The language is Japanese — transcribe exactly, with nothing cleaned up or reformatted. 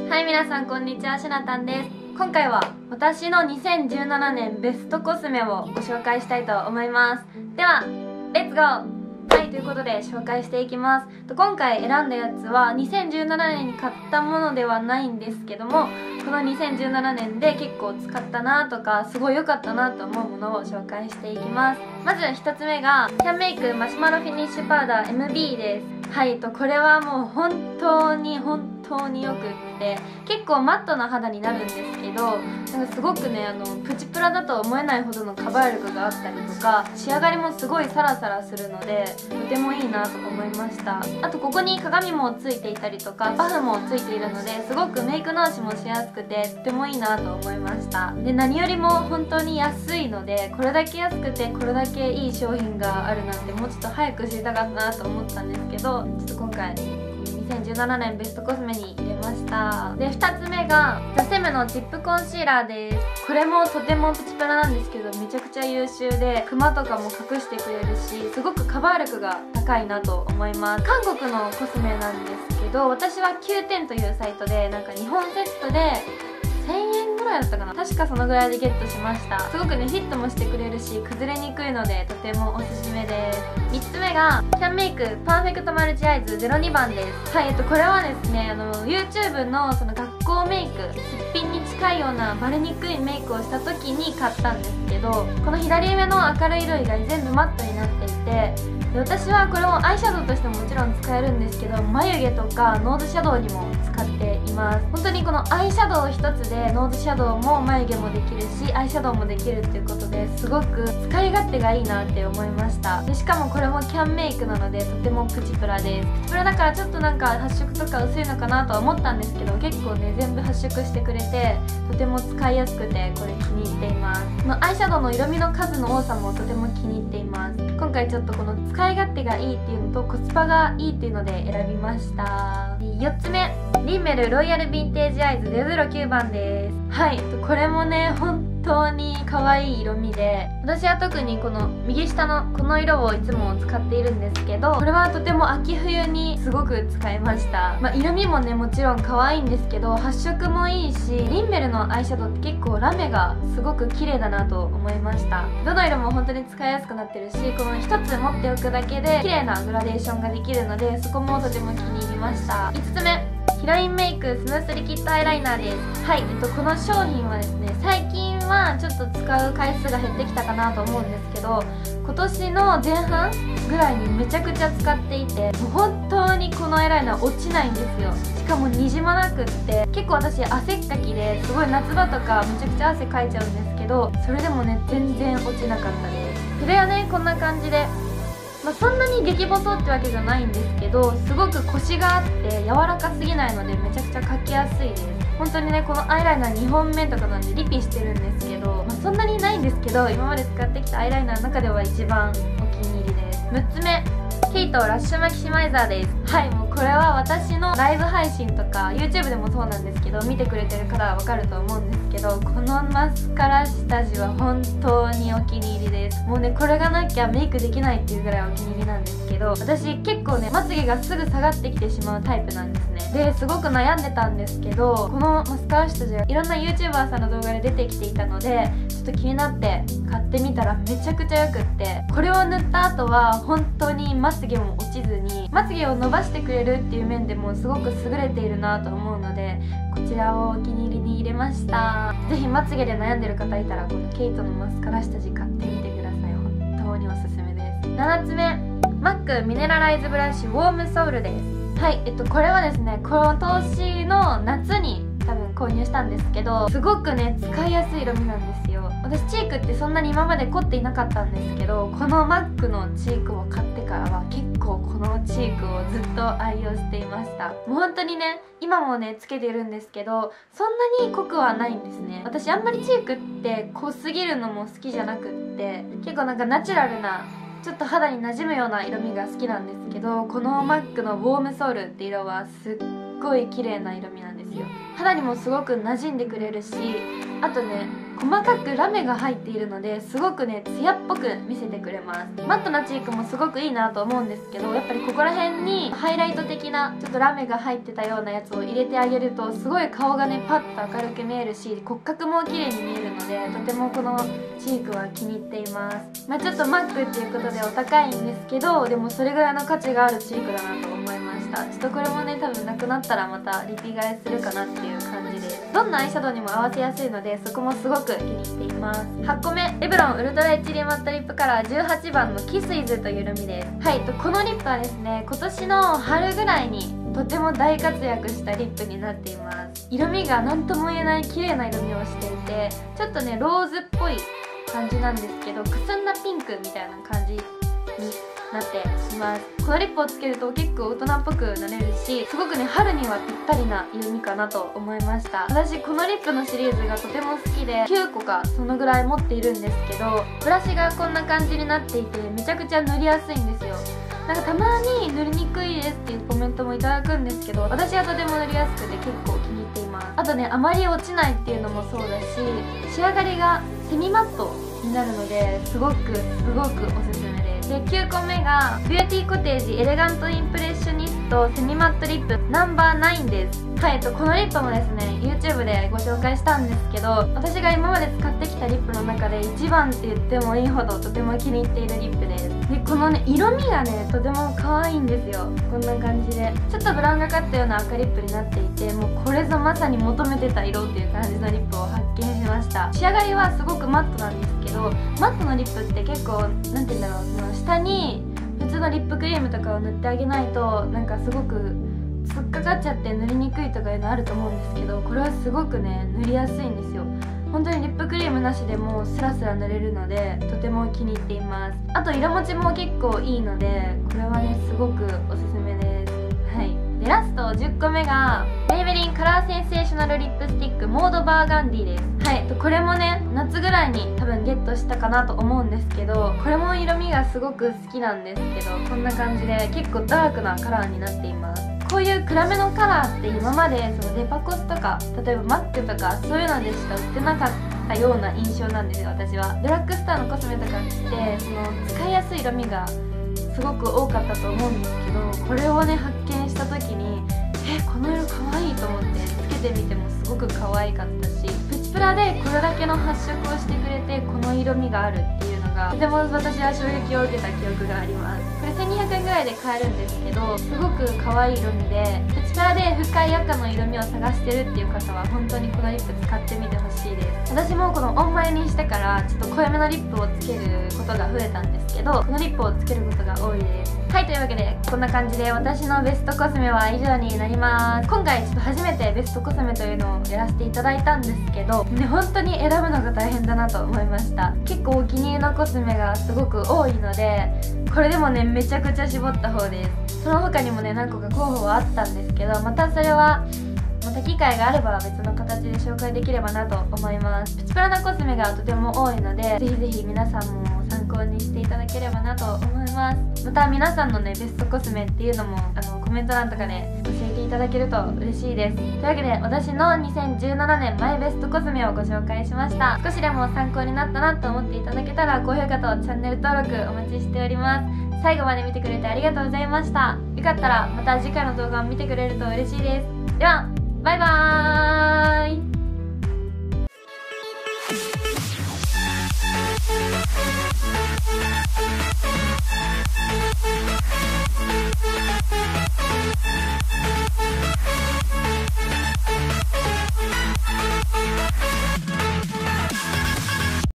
はい、皆さんこんにちは、しなたんです。今回は私のにせんじゅうななねんベストコスメをご紹介したいと思います。ではレッツゴー。はい、ということで紹介していきます。今回選んだやつはにせんじゅうななねんに買ったものではないんですけども、このにせんじゅうななねんで結構使ったなとかすごい良かったなと思うものを紹介していきます。まずひとつめがキャンメイクマシュマロフィニッシュパウダー エムビー です。はい、とこれはもう本当に本当によくって結構マットな肌になるんですけど、なんかすごくねあのプチプラだと思えないほどのカバー力があったりとか仕上がりもすごいサラサラするのでとてもいいなと思いました。あとここに鏡もついていたりとかパフもついているのですごくメイク直しもしやすくてとてもいいなと思いました。で何よりも本当に安いので、これだけ安くてこれだけいい商品があるなんてもうちょっと早く知りたかったなと思ったんですけど、ちょっと今回にせんじゅうななねんベストコスメに入れました。でふたつめがザ・セムのチップコンシーラーです。これもとてもプチプラなんですけどめちゃくちゃ優秀でクマとかも隠してくれるしすごくカバー力が高いなと思います。韓国のコスメなんですけど、私はきゅうてんというサイトでなんかにほんセットでせんえんぐらいだったかな、確かそのぐらいでゲットしました。すごくねフィットもしてくれるし崩れにくいのでとてもおすすめです。みっつめがキャンメイクパーフェクトマルチアイズゼロにばんです。はい、えっとこれはですねあの YouTube のその学校メイクすっぴんに近いようなバレにくいメイクをした時に買ったんですけど、この左上の明るい色以外全部マットになっていて、で私はこれをアイシャドウとしてももちろん使えるんですけど眉毛とかノーズシャドウにも使っています。本当にこのアイシャドウ一つでノーズシャドウも眉毛もできるしアイシャドウもできるっていうことですごく使い勝手がいいなって思いました。でしかもこれもキャンメイクなのでとてもプチプラです。プチプラだからちょっとなんか発色とか薄いのかなとは思ったんですけど、結構ね全部発色してくれてとても使いやすくてこれ気に入っています。このアイシャドウの色味の数の多さもとても気に入っています。今回ちょっとこの使い勝手がいいっていうのとコスパがいいっていうので選びました。よっつめリンメルロイヤルヴィンテージアイズゼロきゅうばんです。はい、これもね本当に可愛い色味で、私は特にこの右下のこの色をいつも使っているんですけど、これはとても秋冬にすごく使いました。まあ、色味もねもちろん可愛いんですけど発色もいいし、リンメルのアイシャドウって結構ラメがすごく綺麗だなと思いました。どの色も本当に使いやすくなってるし、このひとつ持っておくだけで綺麗なグラデーションができるのでそこもとても気に入りました。いつつめヒロインメイクスムースリキッドアイライナーです。はい、えっと、この商品はですね最近はちょっと使う回数が減ってきたかなと思うんですけど、今年の前半ぐらいにめちゃくちゃ使っていてもう本当にこのアイライナー落ちないんですよ。しかもにじまなくって結構私汗っかきですごい夏場とかめちゃくちゃ汗かいちゃうんですけど、それでもね全然落ちなかったです。筆はねこんな感じで、まあ、そんなに激細ってわけじゃないんですけどすごくコシがあって柔らかすぎないのでめちゃくちゃ描きやすいです。本当にねこのアイライナーにほんめとかなんでリピしてるんですけど、まあ、そんなにないんですけど今まで使ってきたアイライナーの中では一番お気に入りです。むっつめケイトラッシュマキシマイザーです。はい、もうこれは私のライブ配信とか YouTube でもそうなんですけど見てくれてる方はわかると思うんですけど、このマスカラ下地は本当にお気に入りです。もうねこれがなきゃメイクできないっていうぐらいお気に入りなんですけど、私結構ねまつげがすぐ下がってきてしまうタイプなんですね。ですごく悩んでたんですけど、このマスカラ下地はいろんな YouTuber さんの動画で出てきていたのでちょっと気になって買ってみたらめちゃくちゃよくって、これを塗った後は本当にまつげも落ちずにまつげを伸ばしてくれるっていう面でもすごく優れているなと思うのでこちらをお気に入りに入れました。ぜひまつげで悩んでる方いたらこのケイトのマスカラ下地買ってみてください。本当におすすめです。ななつめマックミネラライズブラシウォームソウルです。はい、えっとこれはですねこの年の夏に多分購入したんですけどすごくね使いやすい色味なんですよ。私チークってそんなに今まで凝っていなかったんですけど、このマックのチークを買ってからは結構このチークをずっと愛用していました。もう本当にね今もねつけてるんですけどそんなに濃くはないんですね。私あんまりチークって濃すぎるのも好きじゃなくって結構なんかナチュラルなちょっと肌に馴染むような色味が好きなんですけど、このマックのウォームソウルって色はすっごい綺麗な色味なんですよ。肌にもすごく馴染んでくれるし、あとね細かくラメが入っているのですごくねツヤっぽく見せてくれます。マットなチークもすごくいいなと思うんですけど、やっぱりここら辺にハイライト的なちょっとラメが入ってたようなやつを入れてあげるとすごい顔がねパッと明るく見えるし、骨格も綺麗に見えるのでとてもこのチークは気に入っています。まあ、ちょっとマックっていうことでお高いんですけど、でもそれぐらいの価値があるチークだなと思いました。ちょっとこれもね多分なくなったらまたリピ買いするかなっていう感じです。どんなアイシャドウにも合わせやすいのでそこもすごく気に入っています。はちこめ、レブロンウルトラエッジリマットリップカラーじゅうはちばんのキスイズという色味です。はい、とこのリップはですね今年の春ぐらいにとても大活躍したリップになっています。色味が何とも言えない綺麗な色味をしていて、ちょっとねローズっぽい感じなんですけど、くすんだピンクみたいな感じになっています。このリップをつけると結構大人っぽくなれるし、すごくね春にはぴったりな色味かなと思いました。私このリップのシリーズがとても好きできゅうこかそのぐらい持っているんですけど、ブラシがこんな感じになっていてめちゃくちゃ塗りやすいんですよ。なんかたまに塗りにくいですっていうコメントもいただくんですけど、私はとても塗りやすくて結構気に入っています。あとねあまり落ちないっていうのもそうだし、仕上がりがセミマットになるのですごくすごくおすすめです。できゅうこめがビューティーコテージエレガントインプレッショニストセミマットリップナンバーナインです。はい、とこのリップもですね YouTube でご紹介したんですけど、私が今まで使ってきたリップの中で一番って言ってもいいほどとても気に入っているリップです。でこのね色味がねとても可愛いんですよ。こんな感じでちょっとブラウンがかったような赤リップになっていて、もうこれぞまさに求めてた色っていう感じのリップを発見しました。仕上がりはすごくマットなんですけど、マットのリップって結構なんて言うんだろう、その下に普通のリップクリームとかを塗ってあげないとなんかすごく突っかかっちゃって塗りにくいとかいうのあると思うんですけど、これはすごくね塗りやすいんですよ。本当にリップクリームなしでもスラスラ塗れるのでとても気に入っています。あと色持ちも結構いいのでこれはねすごくおすすめです。はい、でラストじゅっこめがメイベリンカラーセンセーショナルリップスティックモードバーガンディです。はい、これもね夏ぐらいに多分ゲットしたかなと思うんですけど、これも色味がすごく好きなんですけど、こんな感じで結構ダークなカラーになっています。こういう暗めのカラーって今までそのデパコスとか例えばマックとかそういうのでしか売ってなかったような印象なんですよ。私はドラッグストアのコスメとかってその使いやすい色味がすごく多かったと思うんですけど、これをね発見した時にえこの色可愛いと思ってつけてみてもすごく可愛かったし、プチプラでこれだけの発色をしてくれてこの色味があるっていうのがとても私は衝撃を受けた記憶があります。これせんにひゃくえんぐらいで買えるんですけど、すごく可愛い色味でプチプラで深い赤の色味を探してるっていう方は本当にこのリップ使ってみてほしいです。私もこのオンマイにしてからちょっと濃いめのリップをつけることが増えたんですけど、このリップをつけることが多いです。はい、というわけでこんな感じで私のベストコスメは以上になります。今回ちょっと初めてベストコスメというのをやらせていただいたんですけどね、本当に選ぶのが大変だなと思いました。結構お気に入りのコスメがすごく多いので、これでもねめちゃくちゃ絞った方です。その他にもね何個か候補はあったんですけど、またそれはまた機会があれば別の形で紹介できればなと思います。プチプラなコスメがとても多いのでぜひぜひ皆さんも参考にしていただければなと思います。また皆さんのねベストコスメっていうのもあのコメント欄とかで教えていただけると嬉しいです。というわけで私のにせんじゅうななねんマイベストコスメをご紹介しました。少しでも参考になったなと思っていただけたら高評価とチャンネル登録お待ちしております。最後まで見てくれてありがとうございました。よかったらまた次回の動画を見てくれると嬉しいです。ではバイバーイ。